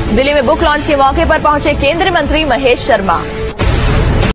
दिल्ली में book launch के मौके पर पहुंचे केंद्रीय मंत्री महेश शर्मा।